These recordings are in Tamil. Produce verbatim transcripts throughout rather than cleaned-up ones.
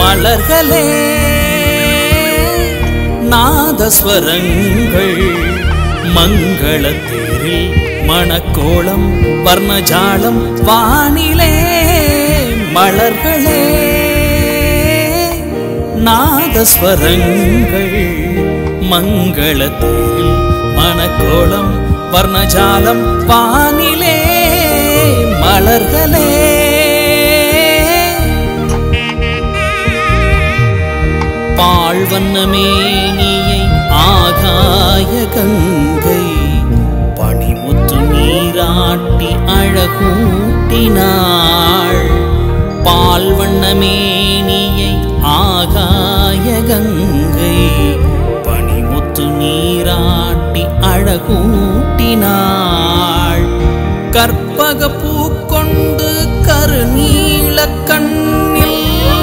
மலர்களே நாதஸ்வரங்கள் மங்களத்தேரில் மணக்கோலம் வர்ணஜாலம் வானிலே மலர்களே நாதஸ்வரங்கள் மங்களத்தேரில் மணக்கோலம் வர்ணஜாலம் வானிலே மலர்களே பாழ்வண்ண மேனியை ஆகாய கங்கை பனிமுத்து நீராட்டி அழகூட்டினாள் பால்வண்ண மேனியை ஆகாய கங்கை பனிமுத்து நீராட்டி அழகூட்டினாள் கற்பக பூக்கொண்டு கருநீல கண்ணில்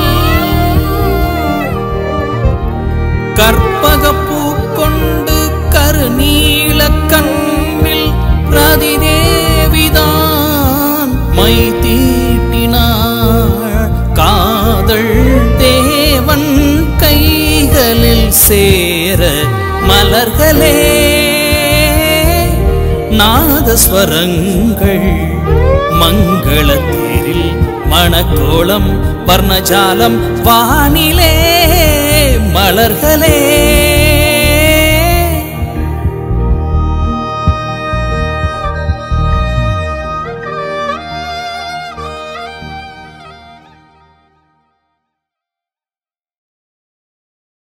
கற்பக பூக்கொண்டு கருநீல கண்ணில் பிரதிதேவிதான் மை தீட்டினாள் காதல் தேவன் கைகளில் சேர மலர்களே நாதஸ்வரங்கள் மங்களத்தேரில் மணக்கோலம் வர்ணஜாலம் வானிலே மலர்களே